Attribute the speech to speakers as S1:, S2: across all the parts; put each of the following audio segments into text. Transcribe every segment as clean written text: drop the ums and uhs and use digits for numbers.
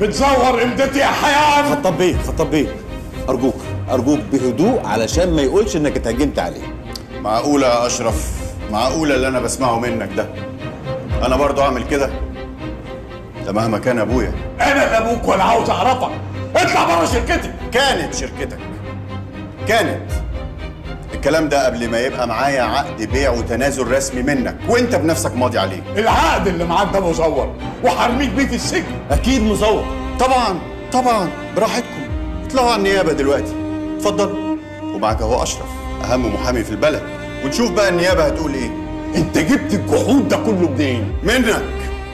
S1: بتزور امدتي يا حيان.
S2: خطاب بيه ارجوك بهدوء علشان ما يقولش انك اتهجمت عليه.
S3: معقوله يا اشرف؟ معقوله اللي انا بسمعه منك ده انا برضه اعمل كده؟ ده مهما كان ابويا.
S1: انا لا ابوك ولا عاوز اعرفك. اطلع بره شركتي.
S3: كانت شركتك، كانت. الكلام ده قبل ما يبقى معايا عقد بيع وتنازل رسمي منك وانت بنفسك ماضي عليه.
S1: العقد اللي معاك ده مزور وحرميك بيه في السجن.
S2: اكيد مزور.
S3: طبعا براحتكم. اطلعوا على النيابه دلوقتي، اتفضل. ومعاك اهو اشرف اهم محامي في البلد، ونشوف بقى النيابه هتقول ايه.
S1: انت جبت الجحود ده كله منين؟
S3: منك.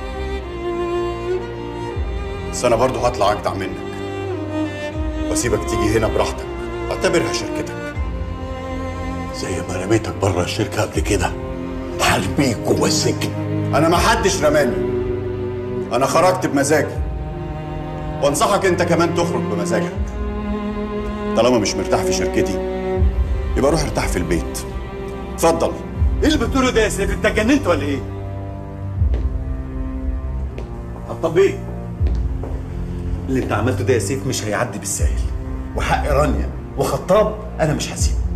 S3: بس انا برضه هطلع اجدع منك واسيبك تيجي هنا براحتك، اعتبرها شركتك.
S1: زي ما رميتك بره الشركه قبل كده هرميك جوه السجن.
S3: انا ما حدش رماني، انا خرجت بمزاجي، وانصحك انت كمان تخرج بمزاجك. طالما مش مرتاح في شركتي يبقى روح ارتاح في البيت. اتفضل.
S2: ايه اللي بتقوله ده يا سيف؟ انت اتجننت ولا ايه؟ خطاب ايه؟ اللي انت عملته ده يا سيف مش هيعدي بالساهل، وحق رانيا وخطاب انا مش هسيبه.